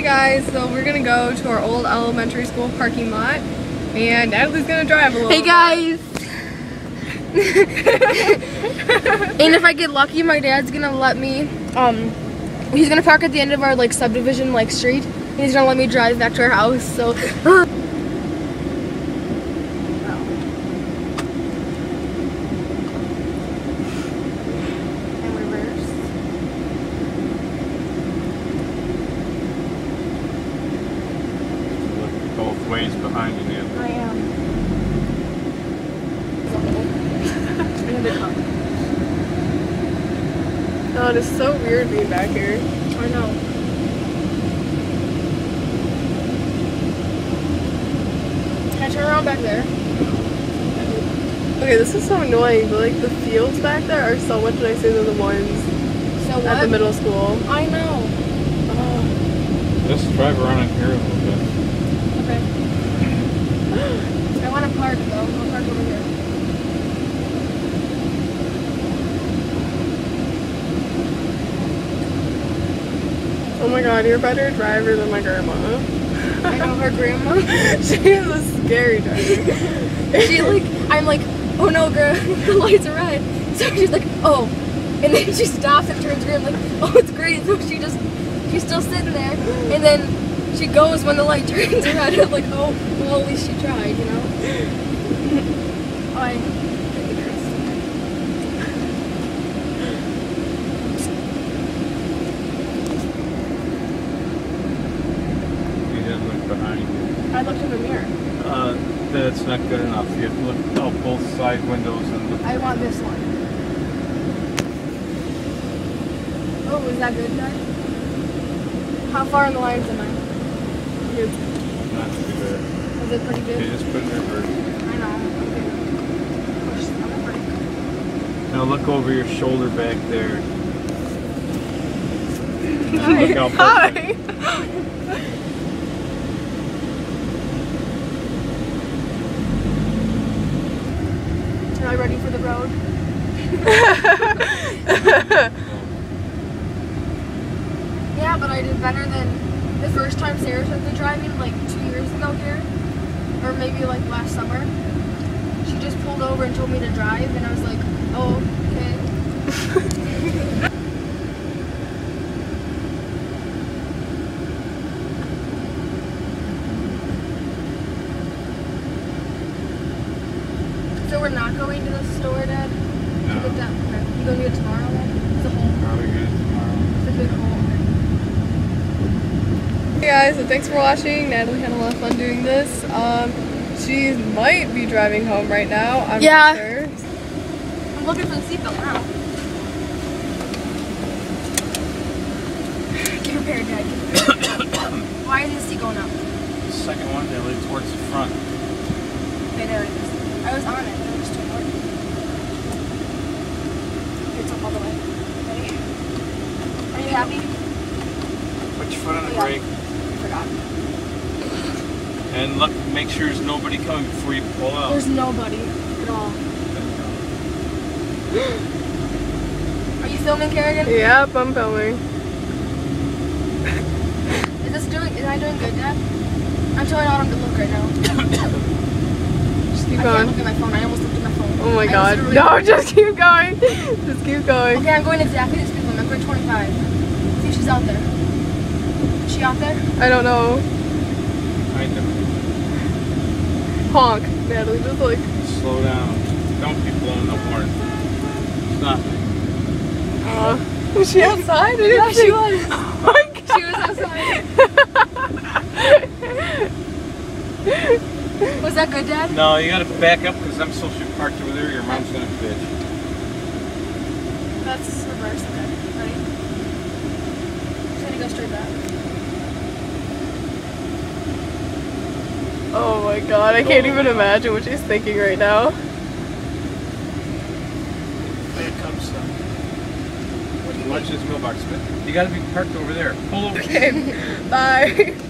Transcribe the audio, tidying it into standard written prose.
guys, so we're gonna go to our old elementary school parking lot, and Natalie's gonna drive a little bit. Hey guys! And if I get lucky, my dad's gonna let me, he's gonna park at the end of our like subdivision like street, and he's gonna let me drive back to our house, so. Both ways behind you, Natalie. I am. Oh, it is so weird being back here. I know. Can I turn around back there? Okay, this is so annoying, but like the fields back there are so much nicer than the ones at the middle school. I know. Let's drive around in here a little bit. Okay. I want to park though. I'll park over here. Oh my god, you're a better driver than my grandma. I know her grandma. She is a scary driver. I'm like, oh no, girl, the lights are red. So she's like, oh. And then she stops and turns around like, oh, it's great. So she's still sitting there. And then she goes when the light turns red. I'm like, oh, well, at least she tried, you know? You didn't look behind you. I looked in the mirror. That's not good enough. You have to look out both side windows and look. I want this one. Oh, is that good, Dad? How far in the lines am I? Good. Not too bad. Is it pretty good? Okay, just put it in reverse. I know. Okay. Push on the brake. Now look over your shoulder back there. Hi. Look out both Hi. ways. Am I ready for the road? Yeah, but I did better than the first time Sarah took me driving, like 2 years ago here, or maybe like last summer. She just pulled over and told me to drive, and I was like, oh, okay. So we're not going to the store, Dad? No. To get that? Okay. You gonna do it tomorrow then? It's a hole. Probably good tomorrow. It's a big hole. Hey guys, so thanks for watching. Natalie had a lot of fun doing this. She might be driving home right now. I'm not sure. I'm looking for the seatbelt now. Get prepared, Dad. Why is the seat going up? The second one, they lead towards the front. Okay, there it is. I was on it. It was too hard. It's up all the way. Ready? Are you happy? Put your foot on the brake. I forgot. And look, make sure there's nobody coming before you pull out. There's nobody at all. Are you filming, Kerrigan? Yep, I'm filming. Is I doing good, Dad? I'm totally not on good look right now. Just keep I can't going. look at my phone. I almost looked at my phone. Oh my god. No, just keep going. Just keep going. Okay, I'm going exactly the speed limit. I'm going 25. See if she's out there. Is she out there? I don't know. Kind of. Honk. Natalie, just like. Slow down. Don't keep blowing the horn. Stop. Was she outside? Yeah, she was. Oh my god. She was outside. Was that good, Dad? No, you gotta back up because I'm supposed to be parked over there. Your mom's gonna bitch. That's reverse. Okay. Ready? Just gonna go straight back. Oh my god, I can't even imagine what she's thinking right now. There it comes. Watch this mailbox. You gotta be parked over there. Pull over. Okay, bye.